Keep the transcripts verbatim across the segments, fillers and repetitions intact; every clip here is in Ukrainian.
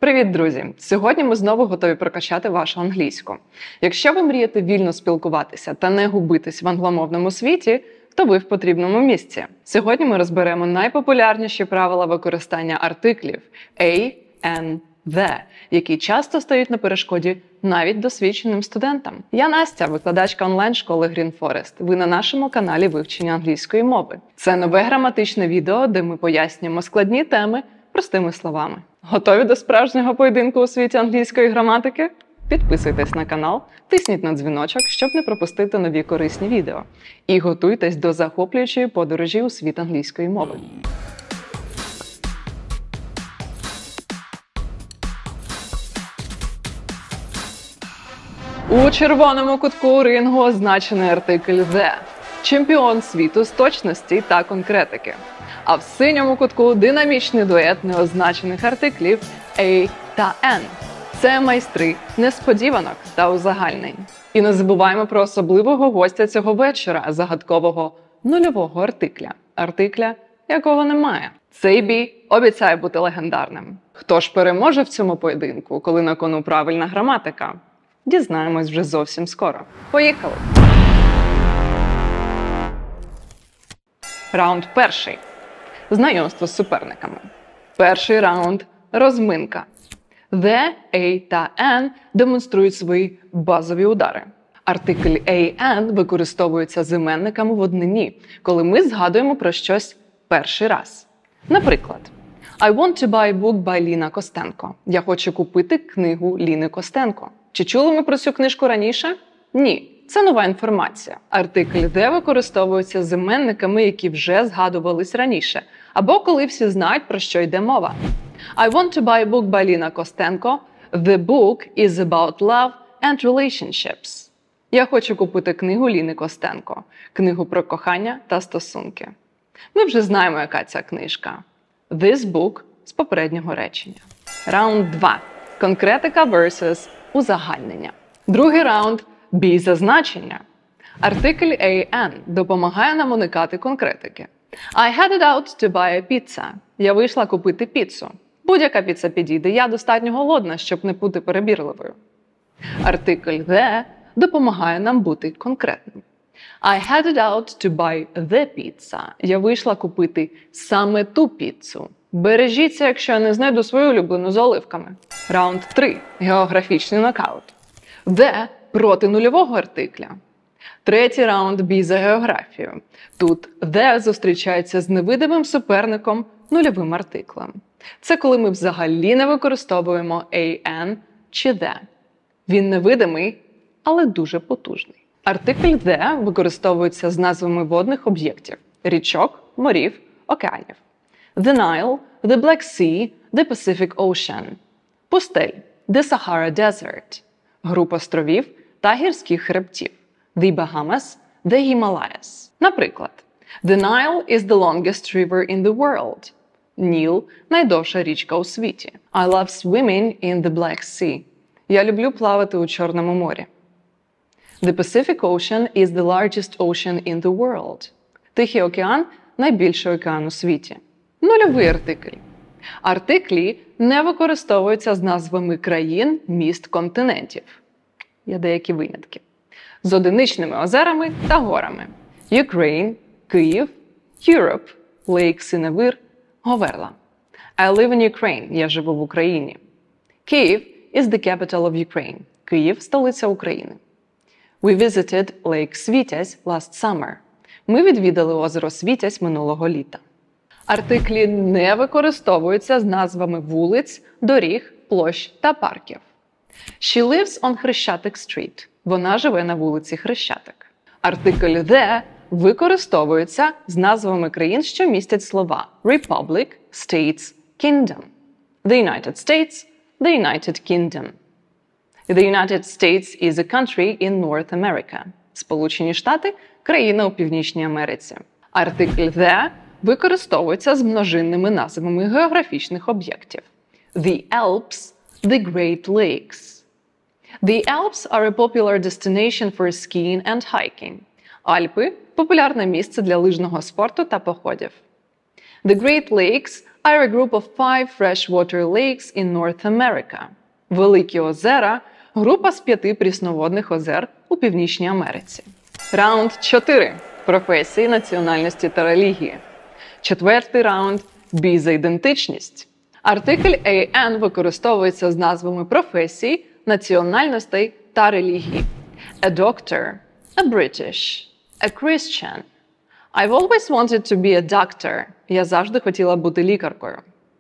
Привіт, друзі! Сьогодні ми знову готові прокачати вашу англійську. Якщо ви мрієте вільно спілкуватися та не губитись в англомовному світі, то ви в потрібному місці. Сьогодні ми розберемо найпопулярніші правила використання артиклів a, an, the, які часто стають на перешкоді навіть досвідченим студентам. Я Настя, викладачка онлайн-школи Green Forest. Ви на нашому каналі вивчення англійської мови. Це нове граматичне відео, де ми пояснюємо складні теми простими словами. Готові до справжнього поєдинку у світі англійської граматики? Підписуйтесь на канал, тисніть на дзвіночок, щоб не пропустити нові корисні відео. І готуйтесь до захоплюючої подорожі у світ англійської мови. У червоному кутку рингу означений артикль the – чемпіон світу з точності та конкретики. А в синьому кутку динамічний дует неозначених артиклів a та an. Це майстри несподіванок та узагальнень. І не забуваємо про особливого гостя цього вечора – загадкового нульового артикля. Артикля, якого немає. Цей бій обіцяє бути легендарним. Хто ж переможе в цьому поєдинку, коли на кону правильна граматика? Дізнаємось вже зовсім скоро. Поїхали! Раунд перший. Знайомство з суперниками. Перший раунд – розминка. The, a та an демонструють свої базові удари. Артикль a, an використовується з іменниками в однині, коли ми згадуємо про щось перший раз. Наприклад, I want to buy a book by Ліна Костенко. Я хочу купити книгу Ліни Костенко. Чи чули ми про цю книжку раніше? Ні. Це нова інформація. Артикль the використовується з іменниками, які вже згадувались раніше, або коли всі знають, про що йде мова. I want to buy a book by Ліна Костенко. The book is about love and relationships. Я хочу купити книгу Ліни Костенко. Книгу про кохання та стосунки. Ми вже знаємо, яка ця книжка. This book з попереднього речення. Раунд два. Конкретика versus узагальнення. Другий раунд – бій за значення. Артикль a, an допомагає нам уникати конкретики. I headed out to buy a pizza. Я вийшла купити піцу. Будь-яка піца підійде, я достатньо голодна, щоб не бути перебірливою. Артикль the допомагає нам бути конкретним. I headed out to buy the pizza. Я вийшла купити саме ту піцу. Бережіться, якщо я не знайду свою улюблену з оливками. Раунд три. Географічний нокаут. The проти нульового артикля. Третій раунд – бій за географію. Тут the зустрічається з невидимим суперником нульовим артиклем. Це коли ми взагалі не використовуємо a, an чи the. Він невидимий, але дуже потужний. Артикль the використовується з назвами водних об'єктів – річок, морів, океанів. The Nile, the Black Sea, the Pacific Ocean. Пустель – the Sahara Desert. Груп островів та гірських хребтів – the Bahamas, the Himalayas. Наприклад, The Nile is the longest river in the world. Ніл – найдовша річка у світі. I love swimming in the Black Sea. Я люблю плавати у Чорному морі. The Pacific Ocean is the largest ocean in the world. Тихий океан – найбільший океан у світі. Нульовий артикль. Артиклі не використовуються з назвами країн, міст, континентів. Є деякі винятки. З одиничними озерами та горами. Ukraine, Київ, Europe, Lake Синевир, Говерла. I live in Ukraine. Я живу в Україні. Kyiv is the capital of Ukraine. Київ – столиця України. We visited Lake Світязь last summer. Ми відвідали озеро Світязь минулого літа. Артиклі не використовуються з назвами вулиць, доріг, площ та парків. She lives on Хрещатик Street. Вона живе на вулиці Хрещатик. Артикль the використовується з назвами країн, що містять слова Republic, States, Kingdom. The United States, the United Kingdom. The United States is a country in North America. Сполучені Штати – країна у Північній Америці. Артикль the використовується з множинними назвами географічних об'єктів. The Alps, the Great Lakes. The Alps are a popular destination for skiing and hiking. Альпи – популярне місце для лижного спорту та походів. The Great Lakes are a group of five freshwater lakes in North America. Великі озера – група з п'яти прісноводних озер у Північній Америці. Раунд чотири. Професії, національності та релігії. Четвертий раунд – бій за ідентичність. Артикль ей ен використовується з назвами професій, національностей та релігії. A doctor, a British, a Christian. I've always wanted to be a doctor. Я завжди хотіла бути лікаркою.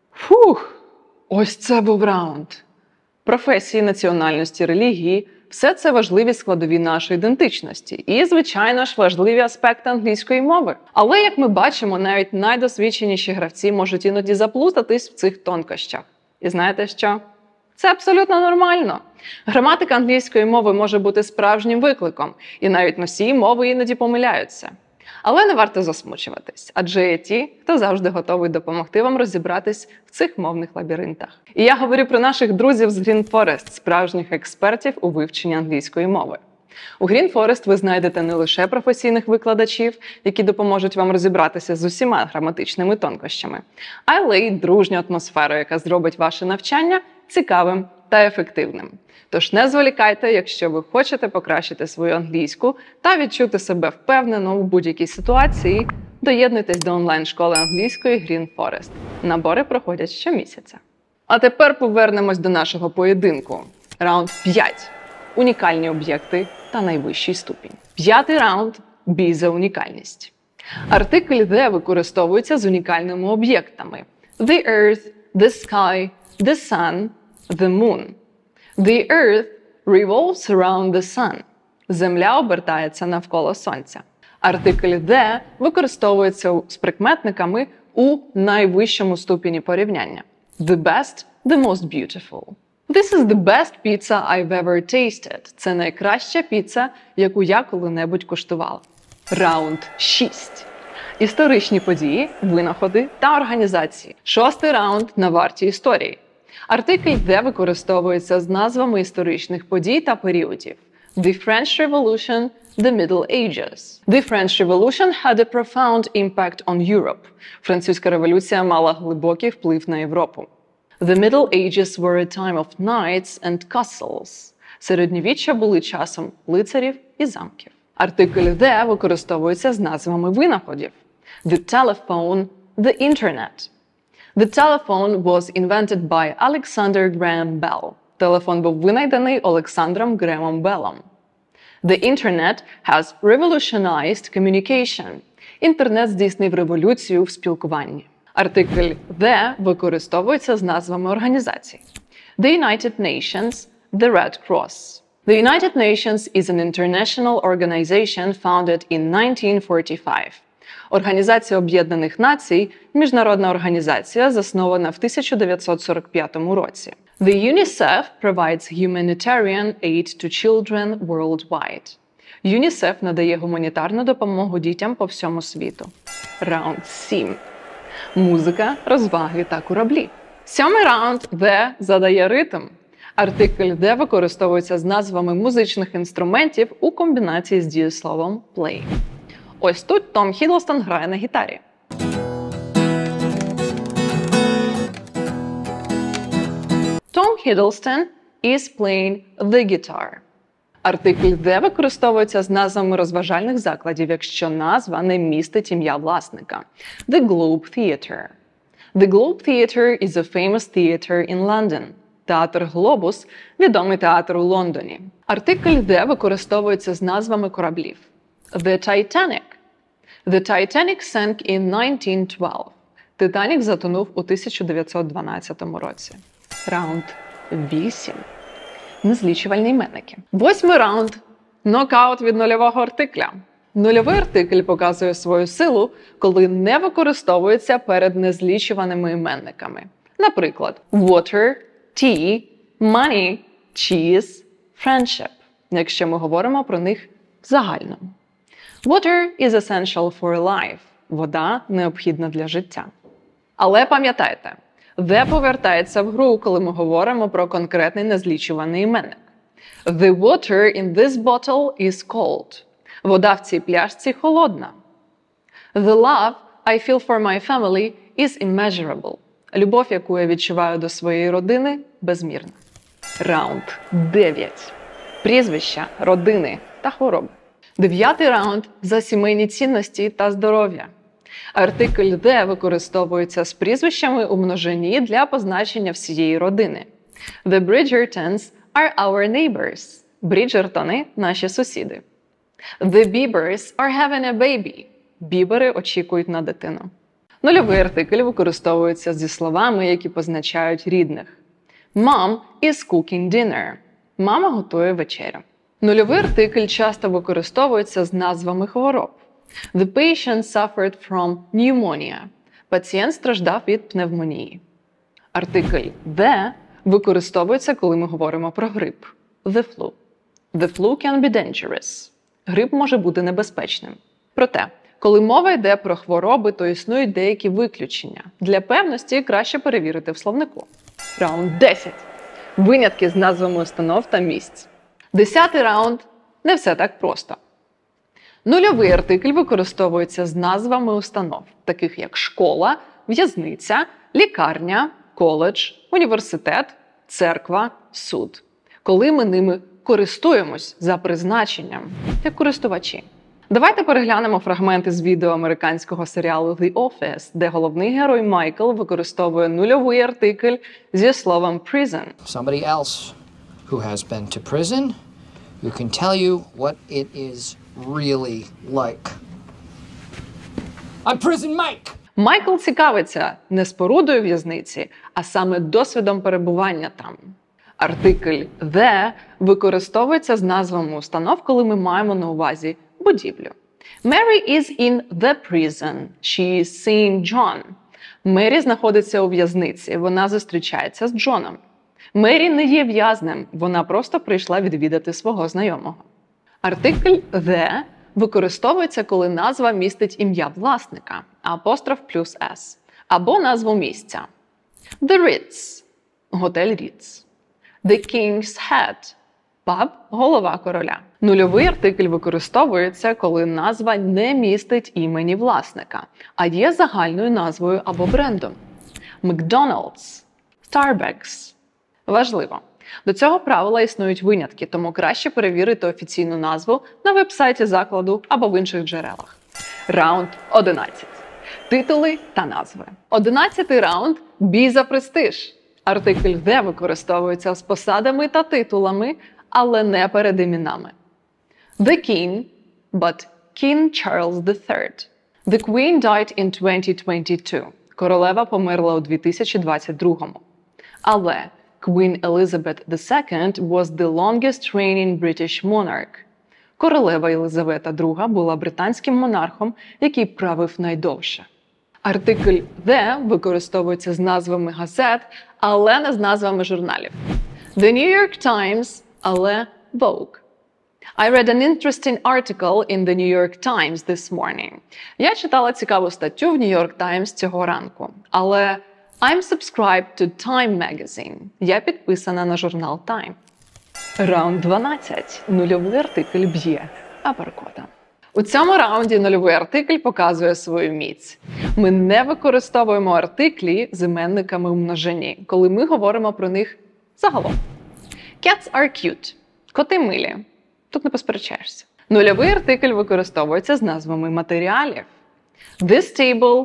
Фух! Ось це був раунд. Професії, національності, релігії – все це важливі складові нашої ідентичності. І, звичайно ж, важливі аспекти англійської мови. Але, як ми бачимо, навіть найдосвідченіші гравці можуть іноді заплутатись в цих тонкощах. І знаєте що? Це абсолютно нормально. Граматика англійської мови може бути справжнім викликом, і навіть носії мови іноді помиляються. Але не варто засмучуватись, адже є ті, хто завжди готовий допомогти вам розібратись в цих мовних лабіринтах. І я говорю про наших друзів з Green Forest, справжніх експертів у вивченні англійської мови. У Green Forest ви знайдете не лише професійних викладачів, які допоможуть вам розібратися з усіма граматичними тонкощами, але й дружню атмосферу, яка зробить ваше навчання цікавим та ефективним. Тож не зволікайте, якщо ви хочете покращити свою англійську та відчути себе впевнено у будь-якій ситуації, доєднуйтесь до онлайн-школи англійської Green Forest. Набори проходять щомісяця. А тепер повернемось до нашого поєдинку. Раунд п'ять. Унікальні об'єкти та найвищий ступінь. П'ятий раунд – бій за унікальність. Артикль «the» використовується з унікальними об'єктами. The earth, the sky, the sun, the moon. The earth revolves around the sun. Земля обертається навколо сонця. Артикль «the» використовується з прикметниками у найвищому ступені порівняння. The best, the most beautiful. This is the best pizza I've ever tasted. Це найкраща піца, яку я коли-небудь куштувала. Раунд шість. Історичні події, винаходи та організації. Шостий раунд на варті історії. Артикль «the» використовується з назвами історичних подій та періодів. The French Revolution, the Middle Ages. The French Revolution had a profound impact on Europe. Французька революція мала глибокий вплив на Європу. The Middle Ages were a time of knights and castles. Середньовіччя були часом лицарів і замків. Артикль «the» використовується з назвами винаходів. The telephone, the internet. The telephone was invented by Alexander Graham Bell. Телефон був винайдений Олександром Гремом Беллом. The internet has revolutionized communication. Інтернет здійснив революцію в спілкуванні. Артикль «the» використовується з назвами організацій. The United Nations, the Red Cross. The United Nations is an international organization founded in nineteen forty-five. Організація Об'єднаних Націй – міжнародна організація, заснована в тисяча дев'ятсот сорок п'ятому році. The UNICEF provides humanitarian aid to children worldwide. ЮНІСЕФ надає гуманітарну допомогу дітям по всьому світу. Раунд сім. Музика, розваги та кораблі. Сьомий раунд «the» задає ритм. Артикль «the» використовується з назвами музичних інструментів у комбінації з дієсловом «play». Ось тут Том Хіддлстон грає на гітарі. Tom Hiddleston is playing the guitar. Артикль «the» використовується з назвами розважальних закладів, якщо назва не містить ім'я власника. The Globe Theatre. The Globe Theatre is a famous theatre in London. Театр Глобус – відомий театр у Лондоні. Артикль «the» використовується з назвами кораблів. The Titanic. The Titanic sank in nineteen twelve. Титанік затонув у тисяча дев'ятсот дванадцятому році. Раунд вісім. Незлічувальні іменники. Восьмий раунд – нокаут від нульового артикля. Нульовий артикль показує свою силу, коли не використовується перед незлічуваними іменниками. Наприклад, water, tea, money, cheese, friendship, якщо ми говоримо про них в загальному. Water is essential for life. Вода необхідна для життя. Але пам'ятайте, «the» повертається в гру, коли ми говоримо про конкретний незлічуваний іменник. The water in this bottle is cold. Вода в цій пляшці холодна. The love I feel for my family is immeasurable. Любов, яку я відчуваю до своєї родини, безмірна. Раунд дев'ять. Прізвища, родини та хвороби. Дев'ятий раунд – за сімейні цінності та здоров'я. Артикль «the» використовується з прізвищами у множині для позначення всієї родини. The Bridgertons are our neighbors. Бріджертони – наші сусіди. The Biebers are having a baby. Бібери очікують на дитину. Нульовий артикль використовується зі словами, які позначають рідних. Mom is cooking dinner. Мама готує вечерю. Нульовий артикль часто використовується з назвами хвороб. The patient suffered from pneumonia. Пацієнт страждав від пневмонії. Артикль «the» використовується, коли ми говоримо про грип. The flu. The flu can be dangerous. Грип може бути небезпечним. Проте, коли мова йде про хвороби, то існують деякі виключення. Для певності краще перевірити в словнику. Раунд десять. Винятки з назвами установ та місць. Десятий раунд – не все так просто. Нульовий артикль використовується з назвами установ, таких як школа, в'язниця, лікарня, коледж, університет, церква, суд. Коли ми ними користуємось за призначенням, як користувачі. Давайте переглянемо фрагменти з відео американського серіалу The Office, де головний герой Майкл використовує нульовий артикль зі словом prison. Somebody else who has been to prison, who can tell you what it is really like. I'm Prison Mike! Майкл цікавиться не спорудою в'язниці, а саме досвідом перебування там. Артикль «the» використовується з назвами установ, коли ми маємо на увазі будівлю. Mary is in the prison. She is seeing John. Мері знаходиться у в'язниці. Вона зустрічається з Джоном. Мері не є в'язнем. Вона просто прийшла відвідати свого знайомого. Артикль «the» використовується, коли назва містить ім'я власника, апостроф плюс «s», або назву місця. The Ritz – готель Ritz. The King's Head – паб голова короля. Нульовий артикль використовується, коли назва не містить імені власника, а є загальною назвою або брендом. McDonald's, Starbucks. Важливо. До цього правила існують винятки, тому краще перевірити офіційну назву на веб-сайті закладу або в інших джерелах. Раунд одинадцять. Титули та назви. Одинадцятий раунд – бій за престиж. Артикль «the» використовується з посадами та титулами, але не перед іменами. The King, but King Charles the third. The Queen died in twenty twenty-two. Королева померла у дві тисячі двадцять другому. Але Queen Elizabeth the second was the longest reigning British monarch. Королева Єлизавета друга була британським монархом, який правив найдовше. Артикль «the» використовується з назвами газет, але не з назвами журналів. The New York Times, але Vogue. I read an interesting article in the New York Times this morning. Я читала цікаву статтю в New York Times цього ранку. Але I'm subscribed to Time magazine. Я підписана на журнал Time. Раунд дванадцять. Нульовий артикль б'є апперкотом. У цьому раунді нульовий артикль показує свою міць. Ми не використовуємо артиклі з іменниками у множині, коли ми говоримо про них загалом. Cats are cute. Коти милі. Тут не посперечаєшся. Нульовий артикль використовується з назвами матеріалів. This table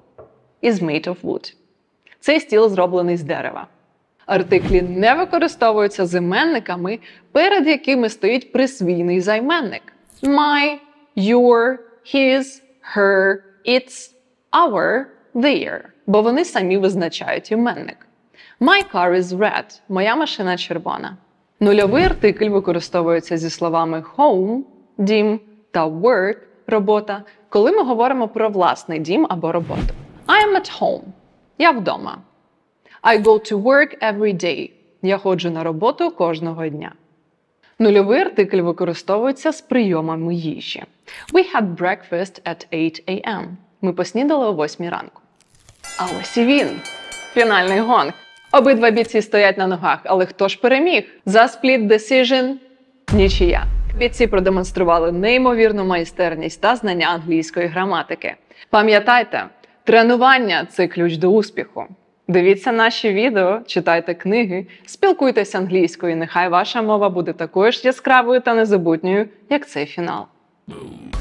is made of wood. Цей стіл зроблений з дерева. Артиклі не використовуються з іменниками, перед якими стоїть присвійний займенник. My, your, his, her, its, our, their. Бо вони самі визначають іменник. My car is red. Моя машина червона. Нульовий артикль використовується зі словами home, дім, та work, робота, коли ми говоримо про власний дім або роботу. I am at home. Я вдома. I go to work every day. Я ходжу на роботу кожного дня. Нульовий артикль використовується з прийомами їжі. We had breakfast at eight a m Ми поснідали о восьмій ранку. А ось і він. Фінальний гонг. Обидва бійці стоять на ногах, але хто ж переміг? За split decision – нічия. Бійці продемонстрували неймовірну майстерність та знання англійської граматики. Пам'ятайте, тренування – це ключ до успіху. Дивіться наші відео, читайте книги, спілкуйтесь англійською, і нехай ваша мова буде такою ж яскравою та незабутньою, як цей фінал.